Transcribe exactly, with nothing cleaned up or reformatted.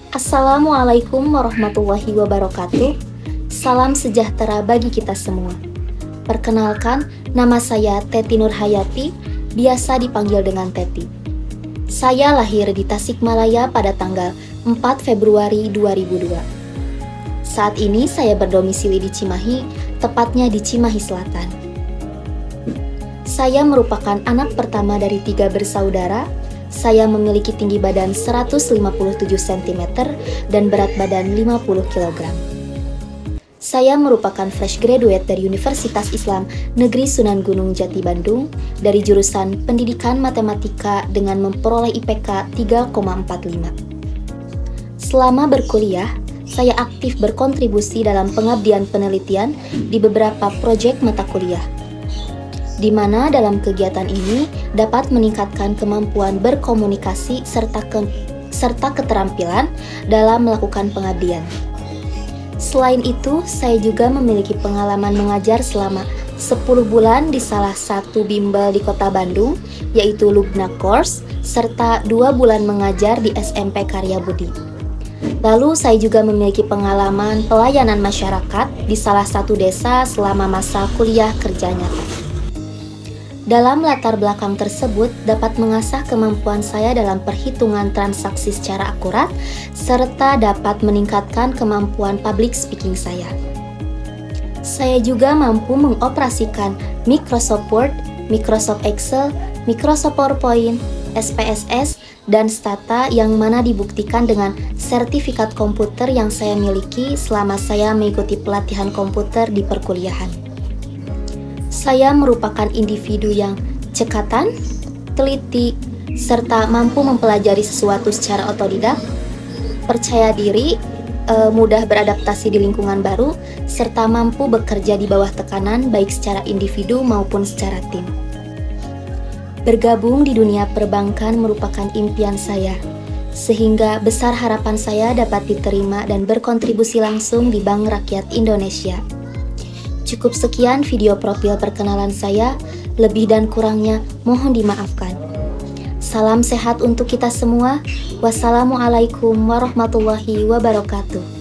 Assalamualaikum warahmatullahi wabarakatuh. Salam sejahtera bagi kita semua. Perkenalkan, nama saya Teti Nurhayati, biasa dipanggil dengan Teti. Saya lahir di Tasikmalaya pada tanggal empat Februari dua ribu dua. Saat ini saya berdomisili di Cimahi, tepatnya di Cimahi Selatan. Saya merupakan anak pertama dari tiga bersaudara. Saya memiliki tinggi badan seratus lima puluh tujuh sentimeter dan berat badan lima puluh kilogram. Saya merupakan fresh graduate dari Universitas Islam Negeri Sunan Gunung Jati Bandung dari jurusan Pendidikan Matematika dengan memperoleh I P K tiga koma empat lima. Selama berkuliah, saya aktif berkontribusi dalam pengabdian penelitian di beberapa proyek mata kuliah, di mana dalam kegiatan ini dapat meningkatkan kemampuan berkomunikasi serta ke, serta keterampilan dalam melakukan pengabdian. Selain itu, saya juga memiliki pengalaman mengajar selama sepuluh bulan di salah satu bimbel di Kota Bandung, yaitu Lubna Course, serta dua bulan mengajar di S M P Karya Budi. Lalu saya juga memiliki pengalaman pelayanan masyarakat di salah satu desa selama masa kuliah kerja nyata. Dalam latar belakang tersebut dapat mengasah kemampuan saya dalam perhitungan transaksi secara akurat, serta dapat meningkatkan kemampuan public speaking saya. Saya juga mampu mengoperasikan Microsoft Word, Microsoft Excel, Microsoft PowerPoint, S P S S, dan Stata yang mana dibuktikan dengan sertifikat komputer yang saya miliki selama saya mengikuti pelatihan komputer di perkuliahan. Saya merupakan individu yang cekatan, teliti, serta mampu mempelajari sesuatu secara otodidak, percaya diri, e, mudah beradaptasi di lingkungan baru, serta mampu bekerja di bawah tekanan baik secara individu maupun secara tim. Bergabung di dunia perbankan merupakan impian saya, sehingga besar harapan saya dapat diterima dan berkontribusi langsung di Bank Rakyat Indonesia. Cukup sekian video profil perkenalan saya, lebih dan kurangnya mohon dimaafkan. Salam sehat untuk kita semua. Wassalamualaikum warahmatullahi wabarakatuh.